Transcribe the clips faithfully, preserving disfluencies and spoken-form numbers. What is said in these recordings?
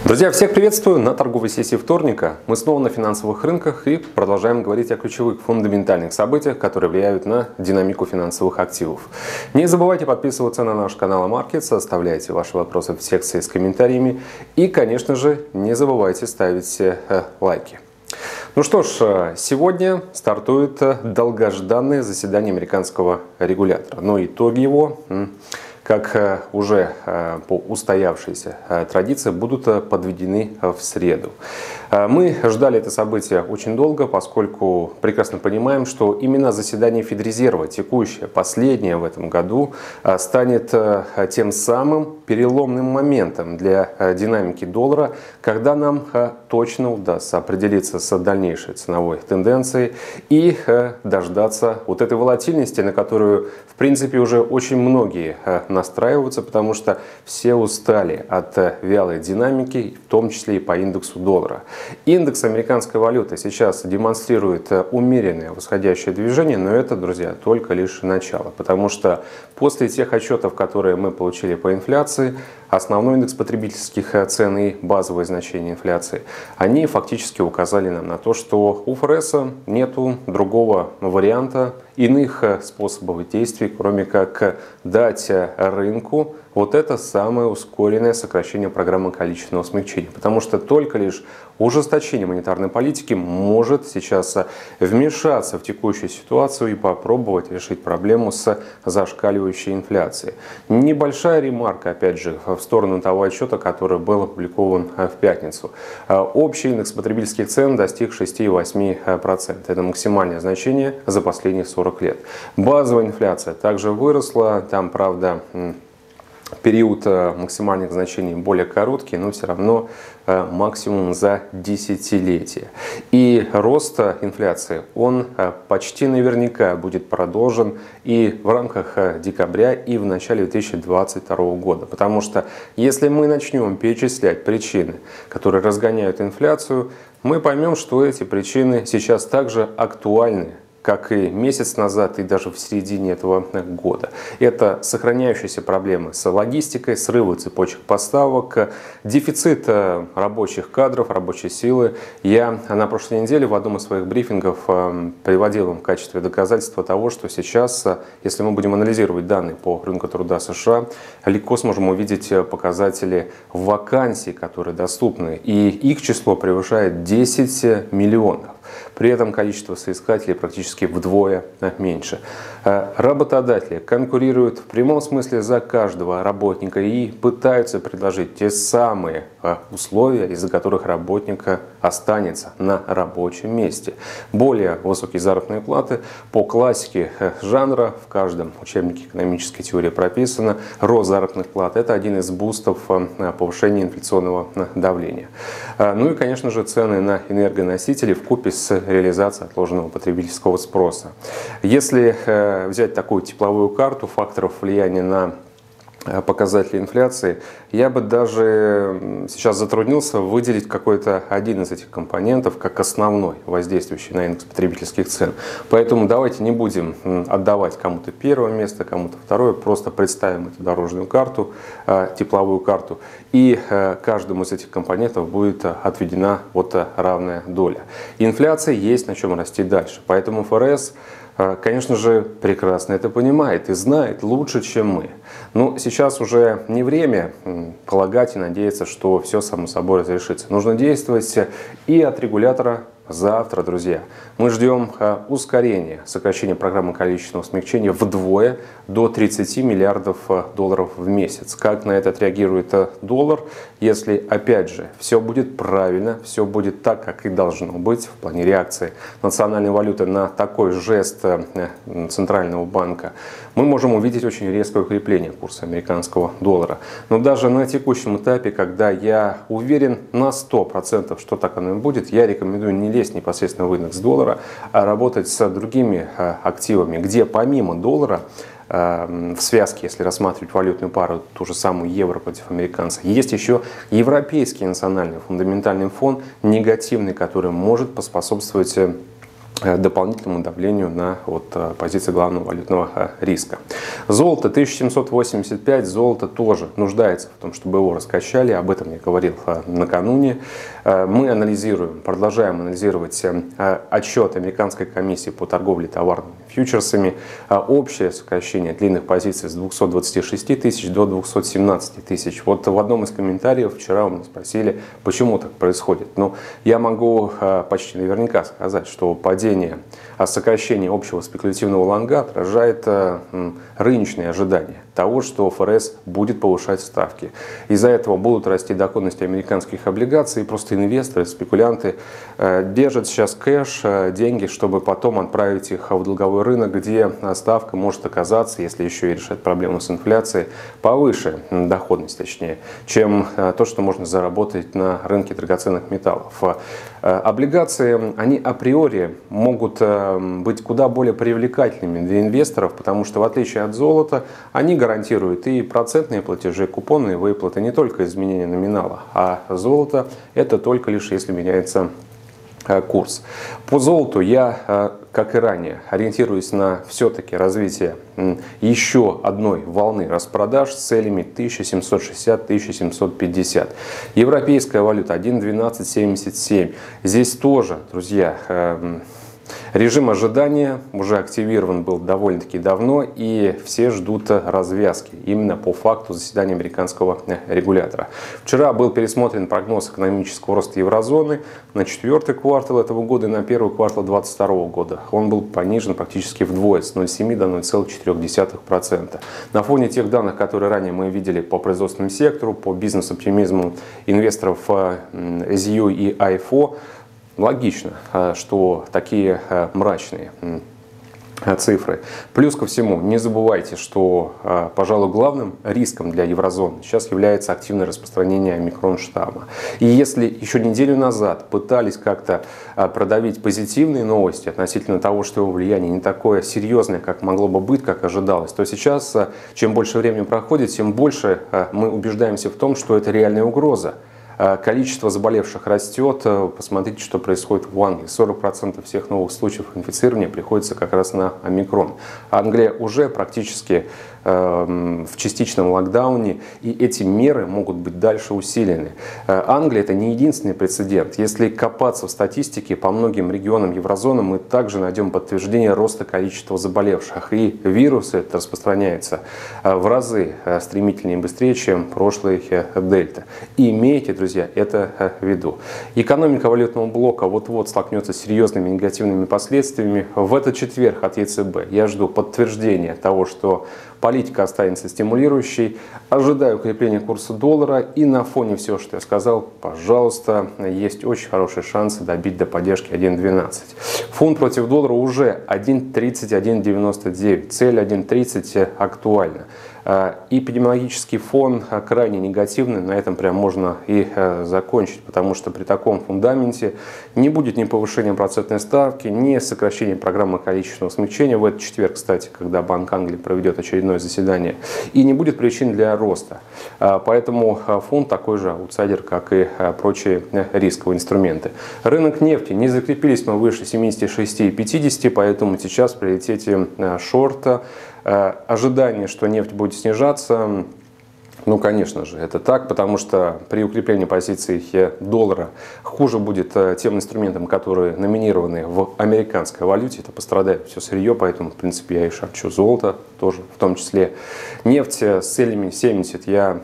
Друзья, всех приветствую на торговой сессии вторника. Мы снова на финансовых рынках и продолжаем говорить о ключевых фундаментальных событиях, которые влияют на динамику финансовых активов. Не забывайте подписываться на наш канал Markets, оставляйте ваши вопросы в секции с комментариями и, конечно же, не забывайте ставить лайки. Ну что ж, сегодня стартует долгожданное заседание американского регулятора, но итоги его, как уже по устоявшейся традиции, будут подведены в среду. Мы ждали это событие очень долго, поскольку прекрасно понимаем, что именно заседание Федрезерва, текущее, последнее в этом году, станет тем самым переломным моментом для динамики доллара, когда нам точно удастся определиться с дальнейшей ценовой тенденцией и дождаться вот этой волатильности, на которую, в принципе, уже очень многие настраиваются, потому что все устали от вялой динамики, в том числе и по индексу доллара. Индекс американской валюты сейчас демонстрирует умеренное восходящее движение, но это, друзья, только лишь начало, потому что после тех отчетов, которые мы получили по инфляции, основной индекс потребительских цен и базовые значения инфляции, они фактически указали нам на то, что у ФРС нету другого варианта, иных способов действий, кроме как дать рынку вот это самое ускоренное сокращение программы количественного смягчения. Потому что только лишь ужесточение монетарной политики может сейчас вмешаться в текущую ситуацию и попробовать решить проблему с зашкаливающей инфляцией. Небольшая ремарка, опять же, в сторону того отчета, который был опубликован в пятницу. Общий индекс потребительских цен достиг шесть целых восемь десятых процента. Это максимальное значение за последние сорок лет. Базовая инфляция также выросла. Там, правда, период максимальных значений более короткий, но все равно максимум за десятилетие. И рост инфляции, он почти наверняка будет продолжен и в рамках декабря, и в начале две тысячи двадцать второго года. Потому что если мы начнем перечислять причины, которые разгоняют инфляцию, мы поймем, что эти причины сейчас также актуальны, как и месяц назад, и даже в середине этого года. Это сохраняющиеся проблемы с логистикой, срывы цепочек поставок, дефицит рабочих кадров, рабочей силы. Я на прошлой неделе в одном из своих брифингов приводил вам в качестве доказательства того, что сейчас, если мы будем анализировать данные по рынку труда США, легко сможем увидеть показатели вакансий, которые доступны, и их число превышает десять миллионов. При этом количество соискателей практически вдвое меньше. Работодатели конкурируют в прямом смысле за каждого работника и пытаются предложить те самые условия, из-за которых работник останется на рабочем месте. Более высокие заработные платы по классике жанра, в каждом учебнике экономической теории прописано, рост заработных плат – это один из бустов повышения инфляционного давления. Ну и, конечно же, цены на энергоносители вкупе с реализацией отложенного потребительского спроса. Если взять такую тепловую карту факторов влияния на показатели инфляции, я бы даже сейчас затруднился выделить какой-то один из этих компонентов как основной, воздействующий на индекс потребительских цен. Поэтому давайте не будем отдавать кому-то первое место, кому-то второе, просто представим эту дорожную карту, тепловую карту, и каждому из этих компонентов будет отведена вот равная доля. Инфляция есть на чем расти дальше, поэтому ФРС, конечно же, прекрасно это понимает и знает лучше, чем мы. Но сейчас уже не время полагать и надеяться, что все само собой разрешится. Нужно действовать и от регулятора завтра, друзья. Мы ждем ускорения сокращения программы количественного смягчения вдвое до тридцати миллиардов долларов в месяц. Как на это отреагирует доллар, если, опять же, все будет правильно, все будет так, как и должно быть в плане реакции национальной валюты на такой жест Центрального банка, мы можем увидеть очень резкое укрепление курса американского доллара. Но даже на текущем этапе, когда я уверен на сто процентов, что так оно и будет, я рекомендую не лезть непосредственно в индекс доллара, а работать с другими активами, где помимо доллара в связке, если рассматривать валютную пару, ту же самую евро против американца, есть еще европейский национальный фундаментальный фон, негативный, который может поспособствовать дополнительному давлению на вот, позиции главного валютного риска. Золото тысяча семьсот восемьдесят пять, золото тоже нуждается в том, чтобы его раскачали, об этом я говорил накануне. Мы анализируем, продолжаем анализировать отчет Американской комиссии по торговле товарными фьючерсами. Общее сокращение длинных позиций с двухсот двадцати шести тысяч до двухсот семнадцати тысяч. Вот в одном из комментариев вчера у меня спросили, почему так происходит. Ну, я могу почти наверняка сказать, что падение а сокращение общего спекулятивного лонга отражает рыночные ожидания того, что ФРС будет повышать ставки. Из-за этого будут расти доходности американских облигаций, и просто инвесторы, спекулянты держат сейчас кэш, деньги, чтобы потом отправить их в долговой рынок, где ставка может оказаться, если еще и решать проблему с инфляцией, повыше, доходность точнее, чем то, что можно заработать на рынке драгоценных металлов. Облигации, они априори могут быть куда более привлекательными для инвесторов, потому что в отличие от золота, они гарантируют и процентные платежи, купонные выплаты, не только изменение номинала, а золото это только лишь если меняется курс. По золоту я, как и ранее, ориентируюсь на все-таки развитие еще одной волны распродаж с целями тысяча семьсот шестьдесят — тысяча семьсот пятьдесят. Европейская валюта один двенадцать семьдесят семь. Здесь тоже, друзья, режим ожидания уже активирован был довольно-таки давно, и все ждут развязки именно по факту заседания американского регулятора. Вчера был пересмотрен прогноз экономического роста еврозоны на четвертый квартал этого года и на первый квартал две тысячи двадцать второго года. Он был понижен практически вдвое, с ноль целых семи десятых до ноль целых четырёх десятых процента. На фоне тех данных, которые ранее мы видели по производственному сектору, по бизнес-оптимизму инвесторов эс ю и ай эф о, логично, что такие мрачные цифры. Плюс ко всему, не забывайте, что, пожалуй, главным риском для еврозоны сейчас является активное распространение омикрон-штамма. И если еще неделю назад пытались как-то продавить позитивные новости относительно того, что его влияние не такое серьезное, как могло бы быть, как ожидалось, то сейчас, чем больше времени проходит, тем больше мы убеждаемся в том, что это реальная угроза. Количество заболевших растет. Посмотрите, что происходит в Англии. сорок процентов всех новых случаев инфицирования приходится как раз на омикрон. Англия уже практически э, в частичном локдауне, и эти меры могут быть дальше усилены. Э, Англия — это не единственный прецедент. Если копаться в статистике, по многим регионам еврозоны мы также найдем подтверждение роста количества заболевших. И вирус этот распространяется в разы стремительнее и быстрее, чем прошлый дельта. И имейте, друзья, Друзья, это в виду. Экономика валютного блока вот-вот столкнется с серьезными негативными последствиями. В этот четверг от е цэ бэ я жду подтверждения того, что политика останется стимулирующей. Ожидаю укрепления курса доллара. И на фоне всего, что я сказал, пожалуйста, есть очень хорошие шансы добить до поддержки один двенадцать. Фунт против доллара уже один тридцать один девяносто девять. Цель один тридцать актуальна. Эпидемиологический фон крайне негативный, на этом прям можно и закончить, потому что при таком фундаменте не будет ни повышения процентной ставки, ни сокращения программы количественного смягчения в этот четверг, кстати, когда Банк Англии проведет очередное заседание, и не будет причин для роста. Поэтому фунт такой же аутсайдер, как и прочие рисковые инструменты. Рынок нефти, не закрепились мы выше семидесяти шести и пятидесяти, поэтому сейчас в приоритете шорта. Ожидание, что нефть будет снижаться, ну, конечно же, это так, потому что при укреплении позиций доллара хуже будет тем инструментам, которые номинированы в американской валюте. Это пострадает все сырье, поэтому, в принципе, я и шарчу золото тоже, в том числе. Нефть с целями семьдесят я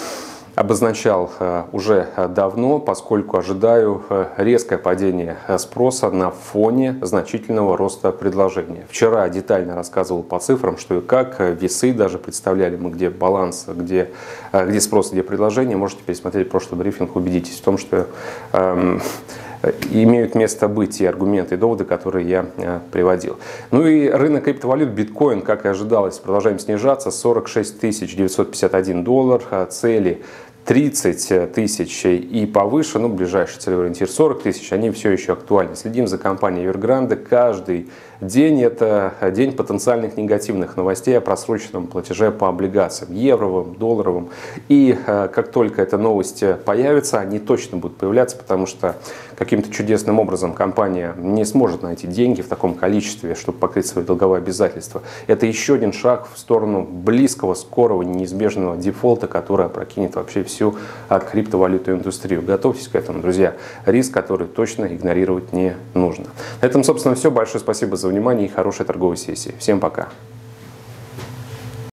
обозначал уже давно, поскольку ожидаю резкое падение спроса на фоне значительного роста предложения. Вчера детально рассказывал по цифрам, что и как, весы даже представляли мы, где баланс, где, где спрос, где предложение. Можете пересмотреть прошлый брифинг, убедитесь в том, что эм, имеют место быть и аргументы, и доводы, которые я приводил. Ну и рынок криптовалют, биткоин, как и ожидалось, продолжаем снижаться. сорок шесть тысяч девятьсот пятьдесят один доллар, цели тридцать тысяч и повыше, ну, ближайший целевой ориентир сорок тысяч, они все еще актуальны. Следим за компанией Evergrande. Каждый день это день потенциальных негативных новостей о просроченном платеже по облигациям, евровым, долларовым. И как только эта новость появится, они точно будут появляться, потому что каким-то чудесным образом компания не сможет найти деньги в таком количестве, чтобы покрыть свои долговые обязательства, это еще один шаг в сторону близкого, скорого, неизбежного дефолта, который опрокинет вообще всю криптовалютную индустрию. Готовьтесь к этому, друзья. Риск, который точно игнорировать не нужно. На этом, собственно, все. Большое спасибо за внимание и хорошей торговой сессии. Всем пока.